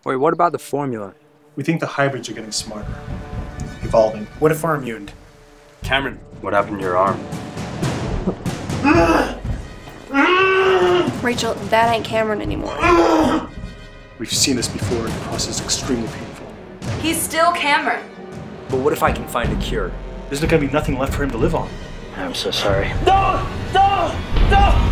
Wait, what about the formula? We think the hybrids are getting smarter. Evolving. What if we're immune? Cameron, what happened to your arm? Rachel, that ain't Cameron anymore. We've seen this before, and the process is extremely painful. He's still Cameron. But what if I can find a cure? There's not gonna be nothing left for him to live on. I'm so sorry. No! No! No!